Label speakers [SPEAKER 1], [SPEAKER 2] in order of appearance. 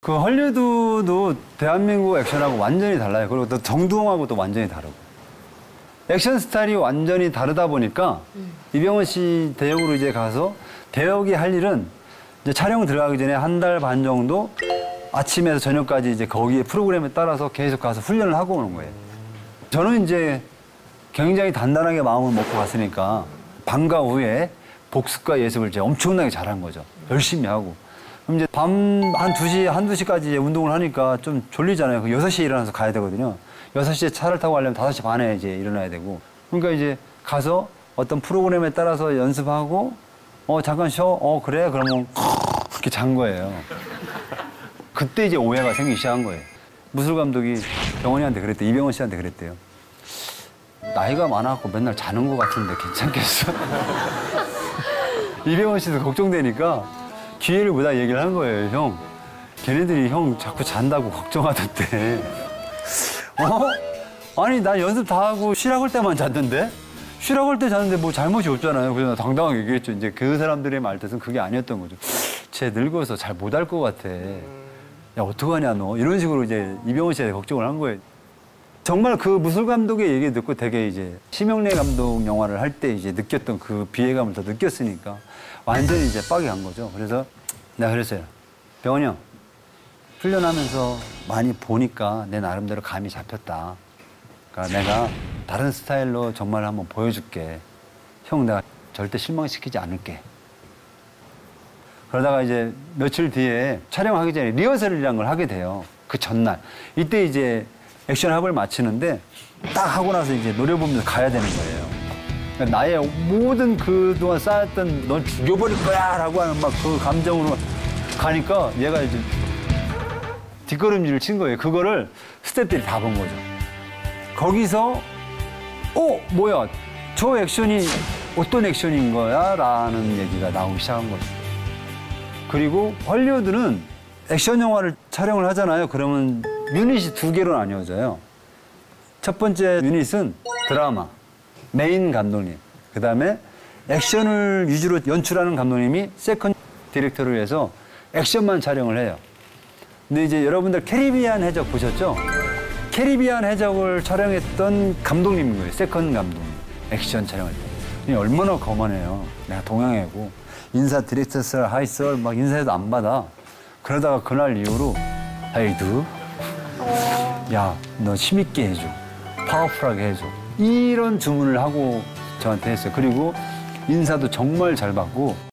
[SPEAKER 1] 그 헐리우드도 대한민국 액션하고 완전히 달라요. 그리고 또 정두홍하고 또 완전히 다르고. 액션 스타일이 완전히 다르다 보니까 이병헌 씨 대역으로 이제 가서 대역이 할 일은 이제 촬영 들어가기 전에 한 달 반 정도 아침에서 저녁까지 이제 거기에 프로그램에 따라서 계속 가서 훈련을 하고 오는 거예요. 저는 이제 굉장히 단단하게 마음을 먹고 갔으니까 방과 후에 복습과 예습을 이제 엄청나게 잘한 거죠. 열심히 하고. 그럼 이제 밤 한 2시, 한두 시까지 이제 운동을 하니까 좀 졸리잖아요. 그 6시에 일어나서 가야 되거든요. 6시에 차를 타고 가려면 5시 반에 이제 일어나야 되고. 그러니까 이제 가서 어떤 프로그램에 따라서 연습하고, 잠깐 쉬어? 그래? 그러면 그렇게 잔 거예요. 그때 이제 오해가 생기기 시작한 거예요. 무술 감독이 병원이한테 그랬대요. 이병헌 씨한테 그랬대요. 나이가 많아갖고 맨날 자는 것 같은데 괜찮겠어? 이병헌 씨도 걱정되니까 기회를 보다 얘기를 한 거예요. 형, 걔네들이 형 자꾸 잔다고 걱정하던데. 아니, 나 연습 다 하고 쉬라고 할 때만 잤는데? 쉬라고 할 때 잤는데 뭐 잘못이 없잖아요. 그래서 나 당당하게 얘기했죠. 이제 그 사람들의 말 뜻은 그게 아니었던 거죠. 쟤 늙어서 잘 못 할 것 같아. 야, 어떡하냐, 너. 이런 식으로 이제 이병헌 씨한테 걱정을 한 거예요. 정말 그 무술 감독의 얘기 듣고 되게 이제 심영래 감독 영화를 할 때 이제 느꼈던 그 비애감을 더 느꼈으니까 완전히 이제 빡이 간 거죠. 그래서 내가 그랬어요. 병헌이 형, 훈련하면서 많이 보니까 내 나름대로 감이 잡혔다. 그러니까 내가 다른 스타일로 정말 한번 보여줄게. 형, 내가 절대 실망시키지 않을게. 그러다가 이제 며칠 뒤에 촬영하기 전에 리허설이라는 걸 하게 돼요. 그 전날. 이때 이제 액션 합을 마치는데 딱 하고 나서 이제 노래 부르면서 가야 되는 거예요. 그러니까 나의 모든 그동안 쌓였던 넌 죽여버릴 거야 라고 하는 막 그 감정으로 가니까 얘가 이제 뒷걸음질을 친 거예요. 그거를 스태프들이 다 본 거죠. 거기서 뭐야, 저 액션이 어떤 액션인 거야? 라는 얘기가 나오기 시작한 거죠. 그리고 헐리우드는 액션 영화를 촬영을 하잖아요. 그러면 유닛이 2개로 나뉘어져요. 첫 번째 유닛은 드라마, 메인 감독님. 그다음에 액션을 위주로 연출하는 감독님이 세컨 디렉터를 해서 액션만 촬영을 해요. 근데 이제 여러분들 캐리비안 해적 보셨죠? 캐리비안 해적을 촬영했던 감독님인 거예요. 세컨 감독님. 액션 촬영할 때. 얼마나 거만해요. 내가 동양애고 인사 디렉터설, 하이설 막 인사해도 안 받아. 그러다가 그날 이후로 하이두, 야, 너 힘있게 해줘. 파워풀하게 해줘. 이런 주문을 하고 저한테 했어요. 그리고 인사도 정말 잘 받고